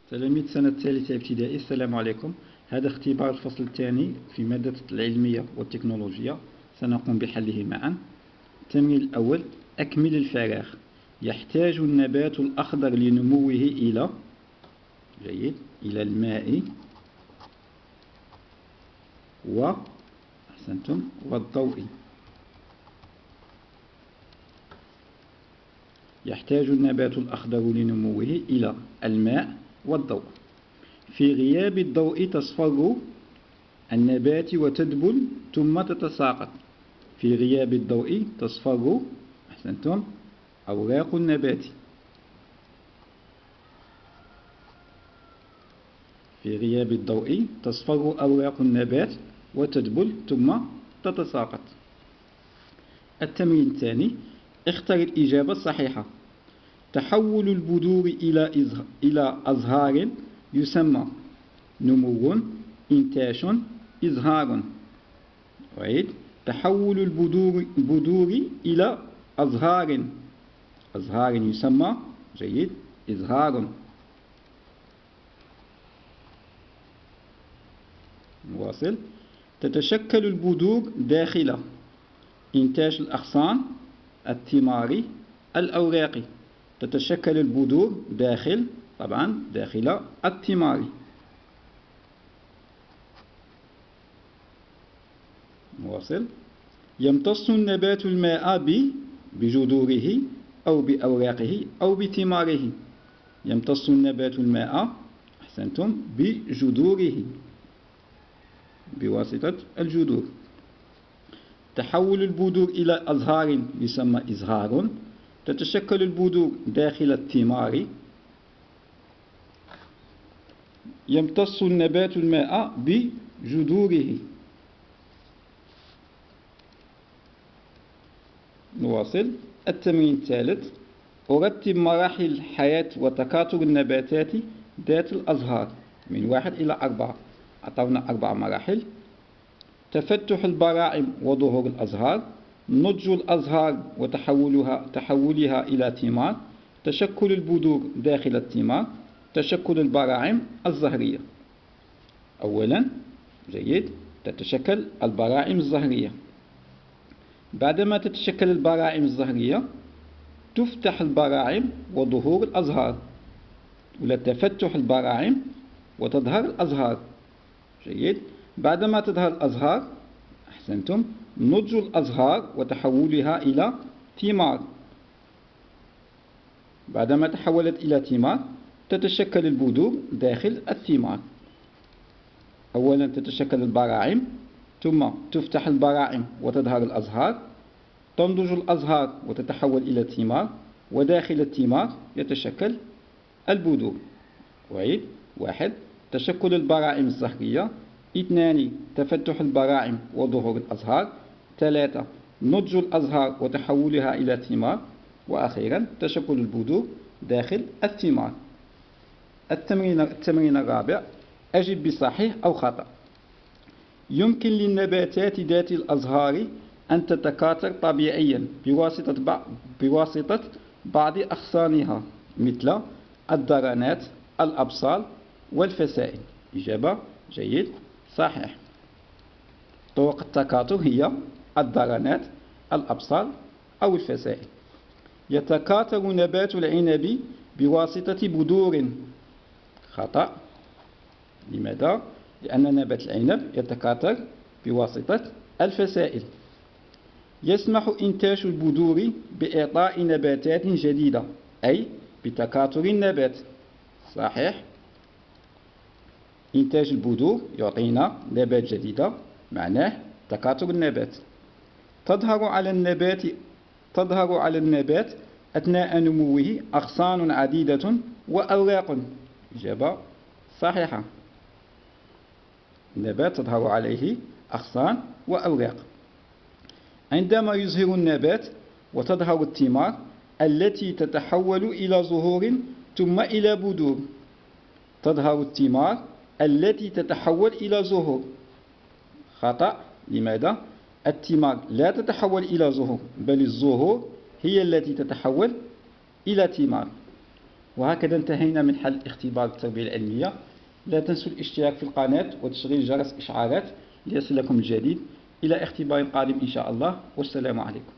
تلاميذ سنة الثالثة ابتدائي، السلام عليكم. هذا اختبار الفصل الثاني في مادة العلمية والتكنولوجيا، سنقوم بحله معا. التمرين الأول: أكمل الفراغ. يحتاج النبات الأخضر لنموه إلى إلى الماء والضوء. يحتاج النبات الأخضر لنموه إلى الماء والضوء. في غياب الضوء تصفر النبات وتدبل ثم تتساقط. في غياب الضوء تصفر أوراق النبات. في غياب الضوء تصفر أوراق النبات وتدبل ثم تتساقط. التمرين الثاني: اختر الإجابة الصحيحة. تحول البذور إلى أزهار يسمى نمو، إنتاش، إزهار. أعيد: تحول البذور إلى أزهار يسمى إزهار. نواصل. تتشكل البذور داخل إنتاج الأغصان، الثمار، الأوراق. تتشكل البذور داخل الثمار. نواصل. يمتص النبات الماء بجذوره أو بأوراقه أو بثماره. يمتص النبات الماء بجذوره، بواسطة الجذور. تحول البذور إلى أزهار يسمى إزهار. تتشكل البذور داخل الثمار. يمتص النبات الماء بجذوره. نواصل. التمرين الثالث: أرتب مراحل الحياة وتكاثر النباتات ذات الأزهار من 1 إلى 4. أعطونا 4 مراحل: تفتح البراعم وظهور الأزهار، نضج الأزهار وتحولها إلى ثمار، تشكل البذور داخل الثمار، تشكل البراعم الزهرية. أولا تتشكل البراعم الزهرية. بعدما تتشكل البراعم الزهرية تفتح البراعم وظهور الأزهار، ولا تفتح البراعم وتظهر الأزهار. بعدما تظهر الأزهار نضج الأزهار وتحولها إلى ثمار. بعدما تحولت إلى ثمار تتشكل البذور داخل الثمار. أولا تتشكل البراعم، ثم تفتح البراعم وتظهر الأزهار، تنضج الأزهار وتتحول إلى ثمار، وداخل الثمار يتشكل البذور. أعيد: 1. تشكل البراعم الزهرية. 2. تفتح البراعم وظهور الأزهار. 3. نضج الأزهار وتحولها إلى ثمار. وأخيرا تشكل البذور داخل الثمار. التمرين الرابع: أجب بصحيح أو خطأ. يمكن للنباتات ذات الأزهار أن تتكاثر طبيعيا بواسطة بعض أغصانها مثل الدرنات، الأبصال والفسائل. إجابة صحيح. طرق التكاثر هي الدرنات، الأبصال أو الفسائل. يتكاثر نبات العنب بواسطة بذور. خطأ. لماذا؟ لأن نبات العنب يتكاثر بواسطة الفسائل. يسمح إنتاج البذور بإعطاء نباتات جديدة، أي بتكاثر النبات. صحيح. إنتاج البذور يعطينا نبات جديدة، معناه تكاثر النبات. تظهر على النبات أثناء نموه أغصان عديدة وأوراق. إجابة صحيحة. النبات تظهر عليه أغصان وأوراق. عندما يزهر النبات وتظهر الثمار التي تتحول إلى زهور ثم إلى بذور. تظهر الثمار التي تتحول إلى زهور. خطأ. لماذا؟ الثمار لا تتحول إلى زهور، بل الزهور هي التي تتحول إلى ثمار. وهكذا انتهينا من حل اختبار التربية العلمية. لا تنسوا الاشتراك في القناة وتشغيل جرس إشعارات ليصلكم الجديد. إلى اختبار قادم إن شاء الله، والسلام عليكم.